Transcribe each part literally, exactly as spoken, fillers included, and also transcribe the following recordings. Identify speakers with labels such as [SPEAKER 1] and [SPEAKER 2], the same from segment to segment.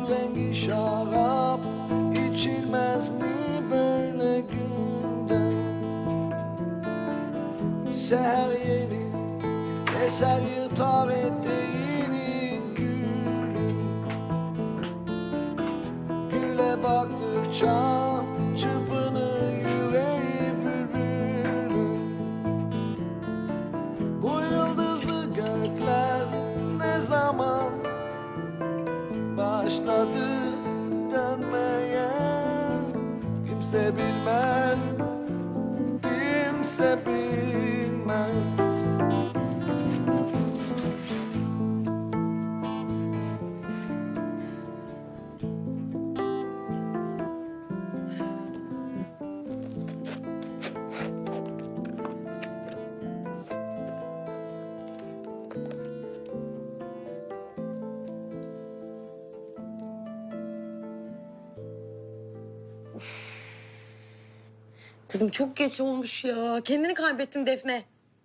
[SPEAKER 1] rengi şarap içilmez mi böyle günde? Seher yeni eser yırtar eteğini gülüm. Güle baktıkça çırpınır yüreği bülbülüm. Bu yıldızlı gökler ne zaman başladı dönmeye? Kimse bilmez, kimse bilmez.
[SPEAKER 2] Kızım çok geç olmuş ya. Kendini kaybettin Defne.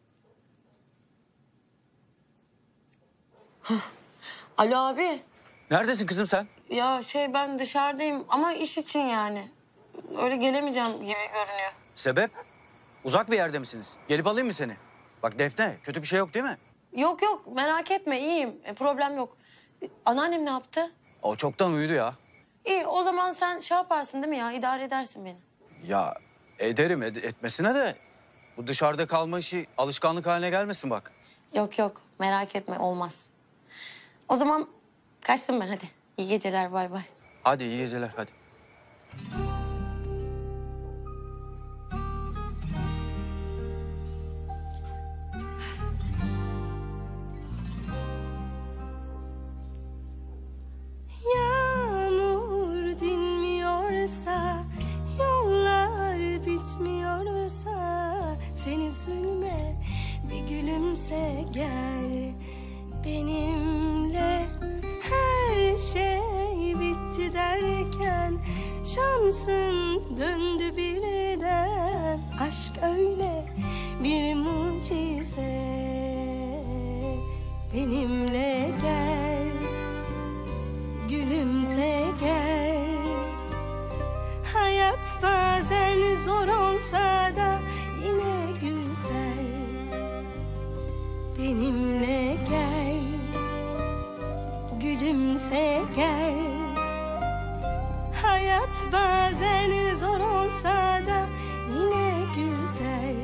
[SPEAKER 2] Hah. Alo abi.
[SPEAKER 3] Neredesin kızım sen?
[SPEAKER 2] Ya şey ben dışarıdayım ama iş için yani. Öyle gelemeyeceğim gibi görünüyor.
[SPEAKER 3] Sebep? Uzak bir yerde misiniz? Gelip alayım mı seni? Bak Defne, kötü bir şey yok değil mi?
[SPEAKER 2] Yok yok merak etme iyiyim. E, problem yok. Anneannem ne yaptı?
[SPEAKER 3] O çoktan uyudu ya.
[SPEAKER 2] İyi o zaman sen şey yaparsın değil mi ya? İdare edersin beni.
[SPEAKER 3] Ya ederim ed etmesine de bu dışarıda kalma işi alışkanlık haline gelmesin bak.
[SPEAKER 2] Yok yok merak etme olmaz. O zaman kaçtım ben hadi. İyi geceler bay bay.
[SPEAKER 3] Hadi iyi geceler hadi.
[SPEAKER 4] Yağmur dinmiyorsa, yollar bitmiyorsa, sen üzülme, bir gülümse gel benimle. Her şey bitti derken şansın döndü birden. Aşk öyle bir mucize, benimle gel. Gülümse gel. Hayat bazen zor olsa da yine güzel. Benimle gel. Gülümse gel. Hayat bazen zor olsa da yine güzel.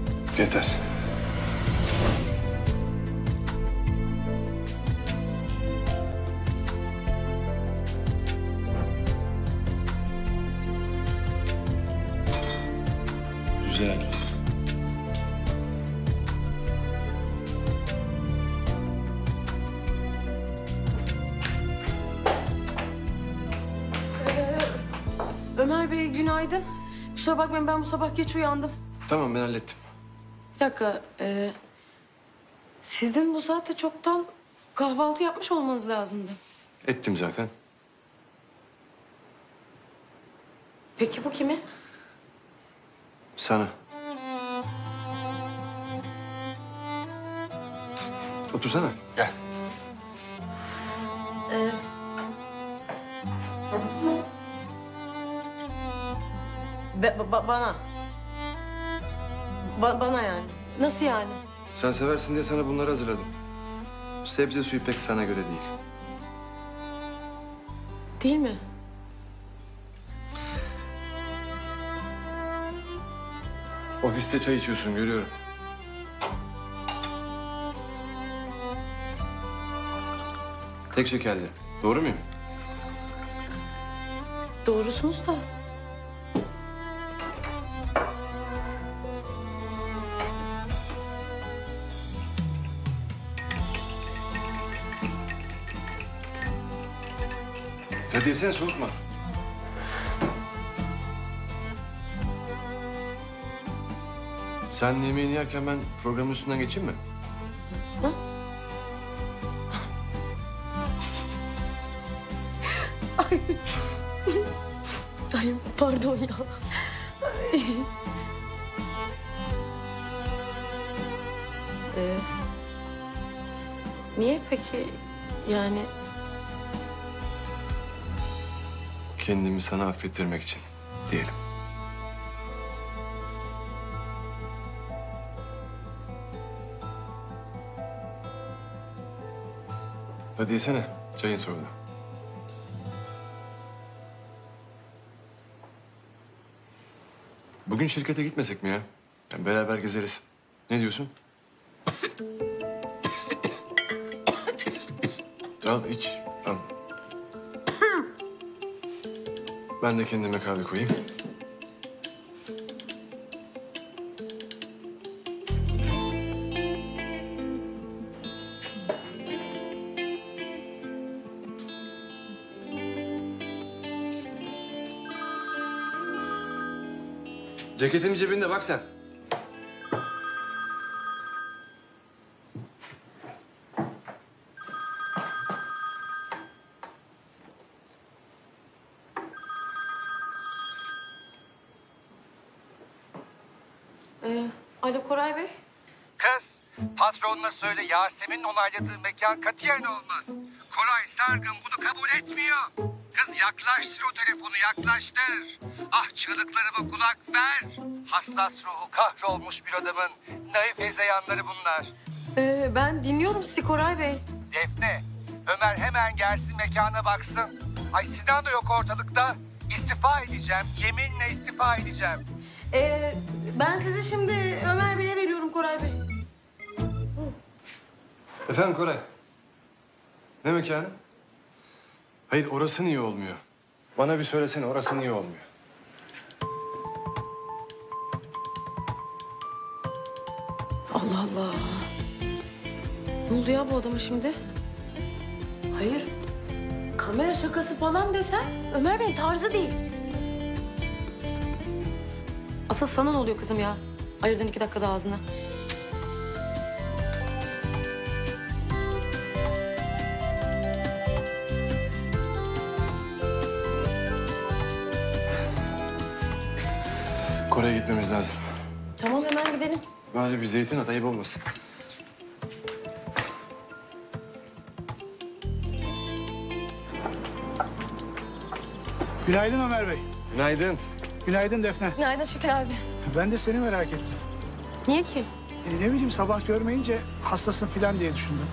[SPEAKER 5] Yeter.
[SPEAKER 2] Bey günaydın. Kusura bakmayın ben bu sabah geç uyandım.
[SPEAKER 5] Tamam ben hallettim.
[SPEAKER 2] Bir dakika. E, sizin bu saatte çoktan kahvaltı yapmış olmanız lazımdı.
[SPEAKER 5] Ettim zaten.
[SPEAKER 2] Peki bu kimi?
[SPEAKER 5] Sana. Otursana. Gel.
[SPEAKER 2] Ee, be- ba- bana. Ba- bana yani. Nasıl yani?
[SPEAKER 5] Sen seversin diye sana bunları hazırladım. Sebze suyu pek sana göre değil.
[SPEAKER 2] Değil mi?
[SPEAKER 5] Ofiste çay içiyorsun görüyorum. Tek şekerli. Doğru muyum?
[SPEAKER 2] Doğrusunuz da.
[SPEAKER 5] Hadi yesene soğutma. Sen yemeğini yerken ben programın üstünden geçeyim mi?
[SPEAKER 2] Ay pardon ya. ee, niye peki yani?
[SPEAKER 5] Kendimi sana affettirmek için diyelim. Hadi yesene. Çayın soğudu. Bugün şirkete gitmesek mi ya? Yani beraber gezeriz. Ne diyorsun? Al iç. Al. Ben de kendime kahve koyayım. Ceketim cebinde bak sen.
[SPEAKER 2] Ee, alo Koray Bey.
[SPEAKER 6] Kız, patronuna söyle Yasemin'in onayladığı mekan katiyen olmaz. Koray Sargın bunu kabul etmiyor. Kız yaklaştır o telefonu, yaklaştır. Ah çığlıklarıma kulak ver. Hassas ruhu kahrolmuş bir adamın naif hezeyanları bunlar.
[SPEAKER 2] Ee, ben dinliyorum sizi Koray Bey.
[SPEAKER 6] Defne, Ömer hemen gelsin mekana baksın. Ay Sinan da yok ortalıkta. İstifa edeceğim, yeminle istifa edeceğim.
[SPEAKER 2] Ee, ben sizi şimdi Ömer Bey'e veriyorum Koray Bey.
[SPEAKER 5] Efendim Koray. Ne mekanı? Hayır orası niye olmuyor? Bana bir söylesene orası niye olmuyor?
[SPEAKER 2] Allah Allah. Ne oldu ya bu adama şimdi? Hayır. Kamera şakası falan desen Ömer Bey'in tarzı değil. Asıl sana ne oluyor kızım ya? Ayırdın iki dakikada ağzına.
[SPEAKER 5] Kore'ye gitmemiz lazım.
[SPEAKER 2] Tamam hemen gidelim.
[SPEAKER 5] Böyle bir zeytin at ayıp olmasın.
[SPEAKER 7] Günaydın Ömer Bey.
[SPEAKER 5] Günaydın.
[SPEAKER 7] Günaydın Defne.
[SPEAKER 2] Günaydın Şükrü abi.
[SPEAKER 7] Ben de seni merak ettim.
[SPEAKER 2] Niye ki?
[SPEAKER 7] E, ne bileyim sabah görmeyince hastasın falan diye düşündüm.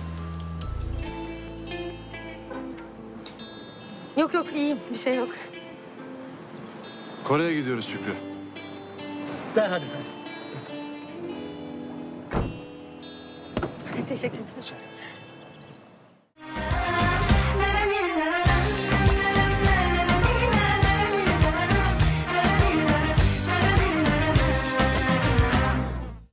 [SPEAKER 2] Yok yok iyiyim bir şey yok.
[SPEAKER 5] Kore'ye gidiyoruz Şükrü.
[SPEAKER 7] Derhal efendim.
[SPEAKER 2] Teşekkür ederim.